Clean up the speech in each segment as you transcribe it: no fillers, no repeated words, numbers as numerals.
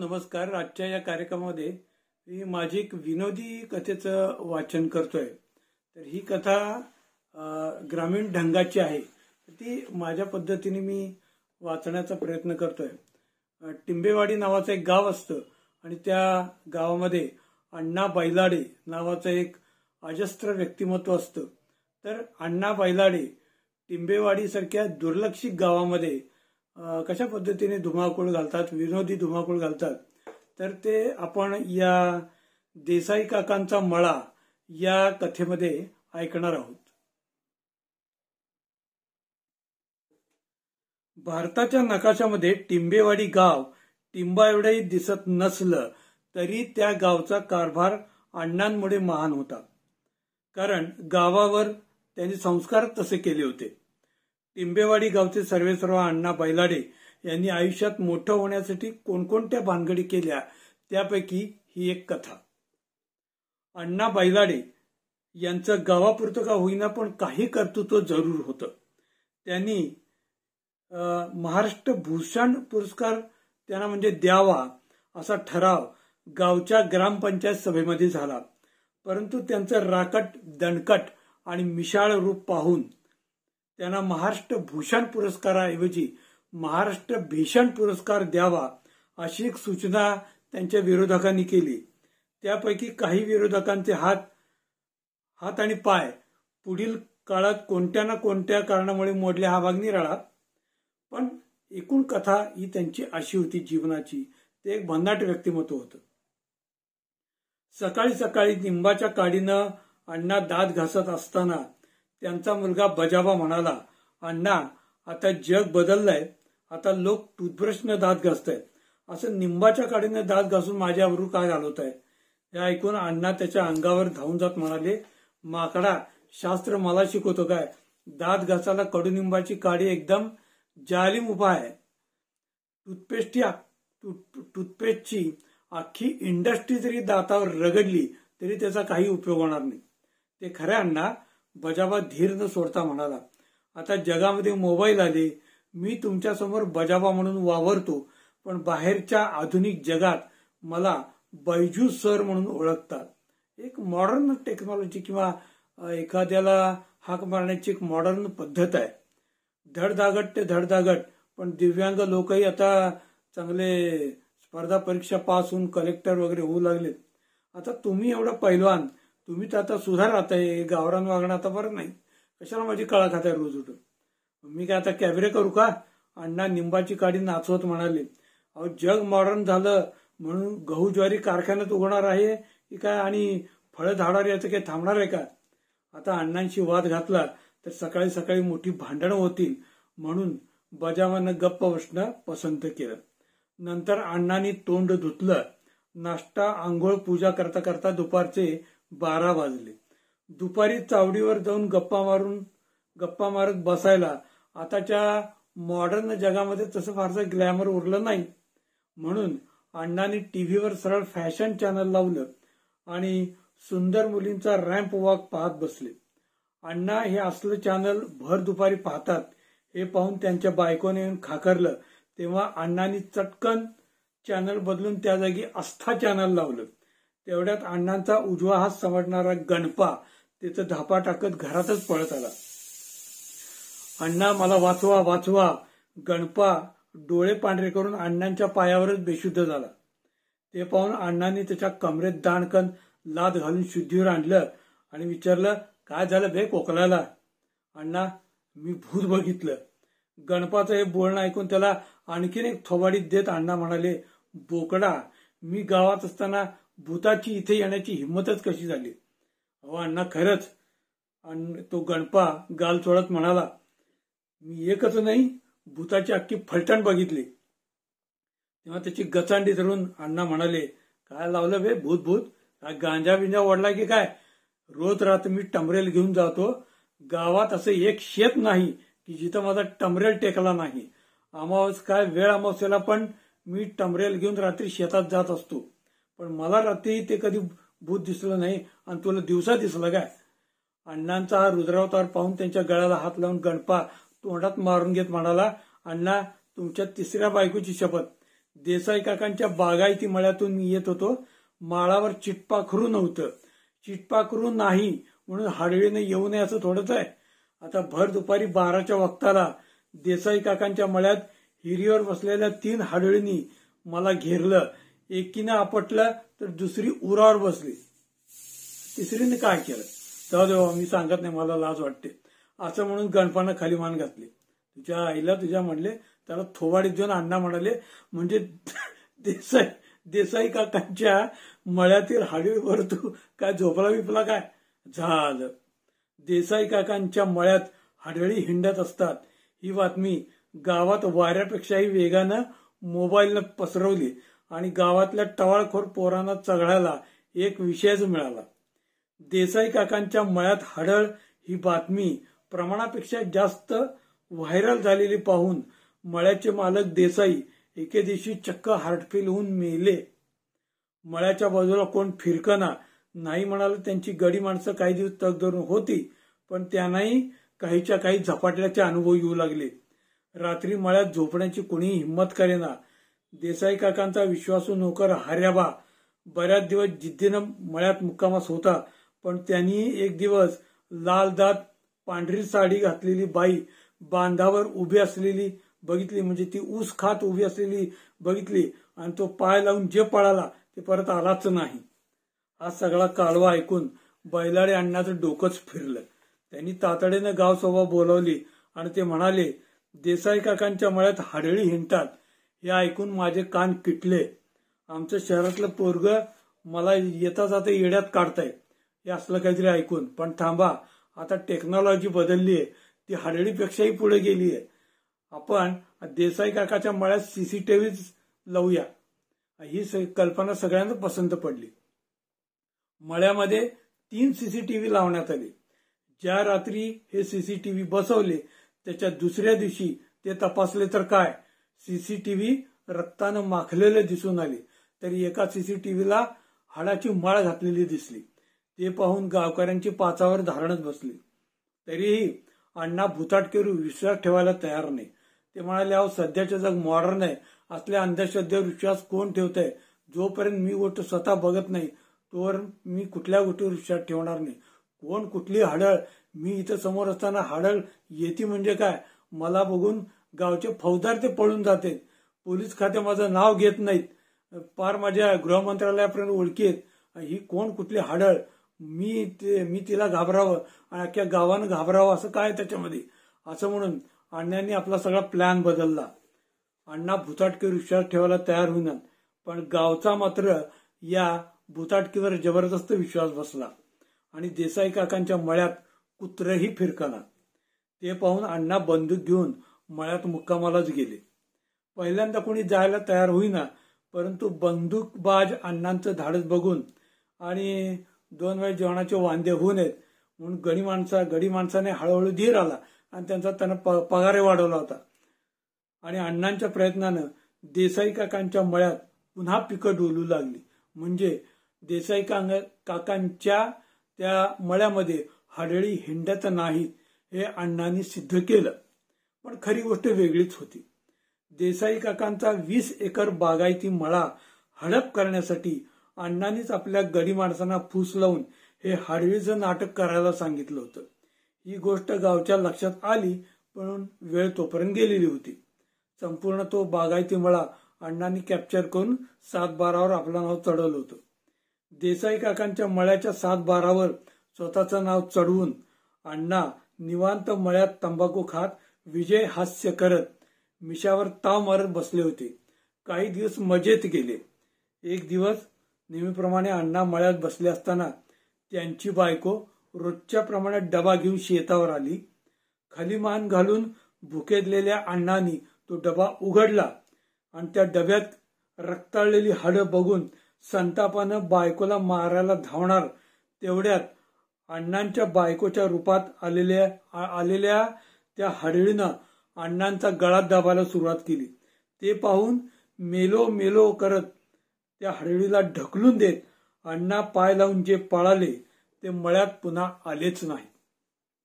नमस्कार. आजच्या या कार्यक्रमामध्ये मी माझी एक विनोदी कथेचं वाचन करतोय. तर ही कथा ग्रामीण ढंगाची आहे. ती माझ्या पद्धतीने मी वाचण्याचा प्रयत्न करतोय. टिंबेवाडी नावाचं एक गाव असतं आणि त्या गावामध्ये अण्णा बैलाडे नावाचं एक अजस्त्र व्यक्तिमत्व असतं. तर अण्णा बैलाडे टिंबेवाडी सारख्या दुर्लक्षित गावामध्ये कशा पद्धतीने धुमाकूळ घालतात, विनोदी धुमाकूळ घालतात, तर ते आपण या देसाई काकांचा मळा या कथेमध्ये ऐकणार आहोत. भारताच्या नकाशामध्ये टिंबेवाडी गाव टिंबा एवढंही दिसत नसलं तरी त्या गावचा कारभार अण्णांमुळे महान होता. कारण गावावर त्यांनी संस्कार तसे केले होते. टिंबेवाडी गावचे सर्वेसर्वा अण्णा बैलाडे यांनी आयुष्यात मोठं होण्यासाठी कोणकोणत्या भानगडी केल्या त्यापैकी ही एक कथा. अण्णा बैलाडे यांचं गावापुरतं का होईना पण काही कर्तृत्व जरूर होतं. त्यांनी महाराष्ट्र भूषण पुरस्कार त्यांना म्हणजे द्यावा असा ठराव गावच्या ग्रामपंचायत सभेमध्ये झाला. परंतु त्यांचं राकट, दणकट आणि मिशाळ रूप पाहून त्यांना महाराष्ट्र भूषण पुरस्काराऐवजी महाराष्ट्र भीषण पुरस्कार द्यावा अशी एक सूचना त्यांच्या विरोधकांनी केली. त्यापैकी काही विरोधकांचे हात आणि पाय पुढील काळात कोणत्या ना कोणत्या कारणामुळे मोडले हा भाग निराळा. पण एकूण कथा ही त्यांची अशी होती जीवनाची. ते एक भन्नाट व्यक्तिमत्व होतं. सकाळी सकाळी निंबाच्या काडीनं अण्णा दात घासत असताना त्यांचा मुलगा बजाबा म्हणाला, अण्णा आता जग बदललंय, आता लोक टूथब्रशनं दात घासतायत, असं निंबाच्या काडीनं दात घासून माझ्या अब्रू का घालवताय. हे ऐकून अण्णा त्याच्या अंगावर धावून जात म्हणाले, माकडा, शास्त्र मला शिकवतो काय? दात घासायला कडुनिंबाची काडी एकदम जालिम उपाय आहे. टूथपेस्टची अख्खी इंडस्ट्री जरी दातावर रगडली तरी त्याचा काही उपयोग होणार नाही. ते खरं अण्णा, बजाबा धीर न सोडता म्हणाला. आता जगामध्ये मोबाईल आले, मी तुमच्या समोर बजाबा म्हणून वावरतो, पण बाहेरच्या आधुनिक जगात मला बैजू सर म्हणून ओळखतात. एक मॉडर्न टेक्नॉलॉजी किंवा एखाद्याला हाक मारण्याची एक मॉडर्न पद्धत आहे. धडधाकट ते धडधाकट, पण दिव्यांग लोकही आता चांगले स्पर्धा परीक्षा पास होऊन कलेक्टर वगैरे होऊ लागलेत. आता तुम्ही एवढं पैलवान, तुम्ही तर आता सुधारात आहे, गावरान वागणं आता बरं नाही, कशाला माझी कळा खाताय रोज उठून? मी काय आता कॅबरे करू का? अण्णा निंबाची काडी नाचवत म्हणाले. अहो, जग मॉडर्न झालं म्हणून गहू ज्वारी कारखान्यात उगवणार आहे की काय आणि फळं झाडावर याचं काही थांबणार आहे का? आता अण्णांशी वाद घातला तर सकाळी सकाळी मोठी भांडणं होतील म्हणून बजावानं गप्प बसणं पसंत केलं. नंतर अण्णांनी तोंड धुतलं. नाश्ता, आंघोळ, पूजा करता करता दुपारचे 12 वाजले. दुपारी चावडीवर जाऊन गप्पा मारत बसायला आताच्या मॉडर्न जगामध्ये तसं फारसं ग्लॅमर उरलं नाही. म्हणून अण्णांनी टीव्हीवर सरळ फॅशन चॅनल लावलं आणि सुंदर मुलींचा रॅम्प वॉक पाहत बसले. अण्णा हे असलं चॅनल भर दुपारी पाहतात हे पाहून त्यांच्या बायकोने येऊन खाकरलं. तेव्हा अण्णांनी चटकन चॅनल बदलून त्या जागी आस्था चॅनल लावलं. तेवढ्यात अण्णांचा उजवा हात समजणारा गणपा त्याचं धापा टाकत घरातच पळत आला. अण्णा, मला वाचवा वाचवा. गणपा डोळे पांढरे करून अण्णांच्या पायावरच बेशुद्ध झाला. ते पाहून अण्णांनी त्याच्या कमरेत दाणकन लाद घालून शुद्धीवर आणलं आणि विचारलं, काय झालं बे कोकलाला? अण्णा, मी भूत बघितलं. गणपाचं हे बोलणं ऐकून त्याला आणखीन एक थोबाडीत देत अण्णा म्हणाले, बोकडा, मी गावात असताना भूताची इथे येण्याची हिंमतच कशी झाली? अहो अण्णा, खरंच. तो गणपा गाल चोळत म्हणाला, मी एकच नाही, भूताची अख्खी फलटण बघितली. तेव्हा त्याची गचांडी धरून अण्णा म्हणाले, काय लावलं बे भूत भूत? काय गांजा बिंजा ओढला की काय? रोज रात्र मी टमरेल घेऊन जातो. गावात असं एक शेत नाही की जिथं माझा टमरेल टेकला नाही. काय वेळ अमावस्याला पण मी टमरेल घेऊन रात्री शेतात जात असतो. पण मला रात्री ते कधी भूत दिसलं नाही आणि तुला दिवसा दिसलं काय? अण्णांचा हा रुद्रावतार पाहून त्यांच्या गळ्याला हात लावून गणपा तोंडात मारून घेत म्हणाला, अण्णा, तुमच्या तिसऱ्या बायकोची शपथ, देसाई काकांच्या बागायती मळ्यातून मी येत होतो. माळावर चिटपाखरू नव्हतं. चिटपाखरू नाही म्हणून हाडळीने येऊ नये असं थोडंच आहे. आता भर दुपारी 12च्या वक्ताला देसाई काकांच्या मळ्यात हिरीवर बसलेल्या 3 हाडळींनी मला घेरलं. एकीनं आपटलं तर दुसरी उरावर बसली. तिसरीने काय केलं जाऊ देवा, मी सांगत नाही, मला लाज वाटते असं म्हणून गणपानं खाली मान घातली. तुझ्या आईला तुझ्या म्हणले. त्याला थोबाडीत देऊन अण्णा म्हणाले, म्हणजे देसाई काकांच्या मळ्यातील हाडळीवर तू काय झोपला बिपला काय? झालं. देसाई काकांच्या मळ्यात हाडळी हिंडत असतात ही बातमी गावात वाऱ्यापेक्षाही वेगानं मोबाईलनं पसरवली आणि गावातल्या टवाळखोर पोरांना चघळायला एक विषयच मिळाला. देसाई काकांच्या मळ्यात हाडळ ही बातमी प्रमाणापेक्षा जास्त व्हायरल झालेली पाहून मळ्याचे मालक देसाई एके दिवशी चक्क हार्टफेल होऊन मेले. मळ्याच्या बाजूला कोण फिरकना. नाही म्हणाल त्यांची गडी माणसं काही दिवस तग धरून होती, पण त्यांनाही काहीच्या काही झपाटल्याचे अनुभव येऊ लागले. रात्री मळ्यात झोपण्याची कोणीही हिंमत करेना. देसाई काकांचा विश्वासू नोकर हर्याबा बऱ्याच दिवस जिद्दीनं मळ्यात मुक्कामास होता, पण त्यांनी एक दिवस लाल दात पांढरी साडी घातलेली बाई बांधावर उभी असलेली बघितली, म्हणजे ती ऊस खात उभी असलेली बघितली आणि तो पाय लावून जे पळाला ते परत आलाच नाही. हा सगळा कालवा ऐकून बैलाडे अण्णाचं डोकंच फिरलं. त्यांनी तातडीनं गाव सभा बोलावली आणि ते म्हणाले, देसाई काकांच्या मळ्यात हाडळी हिंडतात. हे ऐकून माझे कान किटले. आमचं शहरातलं पोरग मला येता जाता येड्यात काढताय हे असलं काहीतरी ऐकून. पण थांबा, आता टेक्नॉलॉजी बदलली आहे, ती हाडळीपेक्षाही पुढे गेली आहे. आपण देसाई काकाच्या मळ्यात सीसीटीव्ही लावूया. ही कल्पना सगळ्यांना पसंत पडली. मळ्यामध्ये 3 सीसीटीव्ही लावण्यात आले. ज्या रात्री हे सीसीटीव्ही बसवले त्याच्या दुसऱ्या दिवशी ते तपासले तर काय, सीसीटीव्ही रक्तानं माखलेले दिसून आले. तरी एका सीसीटीव्हीला हाडाची माळ घातलेली दिसली. ते पाहून गावकऱ्यांची पाचावर धारणच बसली. तरीही अण्णा भुताटकेरू विश्वास ठेवायला तयार नाही. ते म्हणाले, अहो सध्याचे जग मॉडर्न आहे, असल्या अंधश्रद्धेवर विश्वास कोण ठेवतंय? जोपर्यंत मी गोष्ट स्वतः बघत नाही तोवर मी कुठल्या गोष्टीवर विश्वास ठेवणार नाही. कोण कुठली हाडळ, मी इथं समोर असताना हाडळ येते म्हणजे काय? मला बघून गावचे फौजदार ते पळून जाते. पोलीस खाते माझं नाव घेत नाहीत. पार माझ्या गृहमंत्रालयापर्यंत ओळखी आहेत. ही कोण कुठली हाडळ? मी तिला घाबरावं आणि अख्ख्या गावानं घाबरावं असं काय त्याच्यामध्ये? असं म्हणून अण्णांनी आपला सगळा प्लॅन बदलला. अण्णा भुताटकीवर विश्वास ठेवायला तयार होईनात, पण गावचा मात्र या भुताटकीवर जबरदस्त विश्वास बसला आणि देसाई काकांच्या मळ्यात कुत्रही फिरकना. ते पाहून अण्णा बंदूक घेऊन मळ्यात मुक्कामालाच गेले. पहिल्यांदा कोणी जायला तयार होईना, परंतु बंदूकबाज अण्णांचं धाडस बघून आणि 2 वेळ जेवणाचे वांदे होऊ नयेत म्हणून गडी माणसाने हळूहळू धीर आला आणि त्यानं पगारही वाढवला होता. आणि अण्णांच्या प्रयत्नानं देसाई काकांच्या मळ्यात पुन्हा पिकं डोलू लागली. म्हणजे देसाई काकांच्या त्या मळ्यामध्ये हाडळी हिंडत नाहीत हे अण्णांनी सिद्ध केलं. पण खरी गोष्ट वेगळीच होती. देसाई काकांचा 20 एकर बागायती मळा हडप करण्यासाठी अण्णांनीच आपल्या गडी माणसांना फूस लावून हे हाडळीचं नाटक करायला सांगितलं होतं. ही गोष्ट गावच्या लक्षात आली, पण वेळ तोपर्यंत गेलेली होती. संपूर्ण तो बागायती मळा अण्णांनी कॅप्चर करून 7-12वर आपलं नाव चढवलं होतं. देसाई काकांच्या मळ्याच्या 7-12वर स्वतःचं नाव चढवून अण्णा निवांत मळ्यात तंबाखू खात विजय हास्य करत मिशावर ताव मारत बसले होते. काही दिवस मजेत गेले. एक दिवस नेहमीप्रमाणे अण्णा मळ्यात बसले असताना त्यांची बायको रोजच्या प्रमाणे डबा घेऊन शेतावर आली. खाली मान घालून भुकेलेल्या अण्णांनी तो डबा उघडला आणि त्या डब्यात रक्ताळलेली हाडं बघून संतापानं बायकोला मारायला धावणार तेवढ्यात अण्णांच्या बायकोच्या रूपात आलेल्या त्या हाडळीनं अण्णांचा गळा दाबायला सुरुवात केली. ते पाहून मेलो मेलो करत त्या हाडळीला ढकलून देत अण्णा पाय लावून जे पळाले ते मळ्यात पुन्हा आलेच नाही.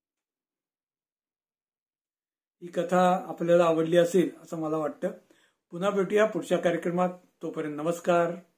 ही कथा आपल्याला आवडली असेल असं मला वाटतं. पुन्हा भेटूया पुढच्या कार्यक्रमात. तोपर्यंत नमस्कार.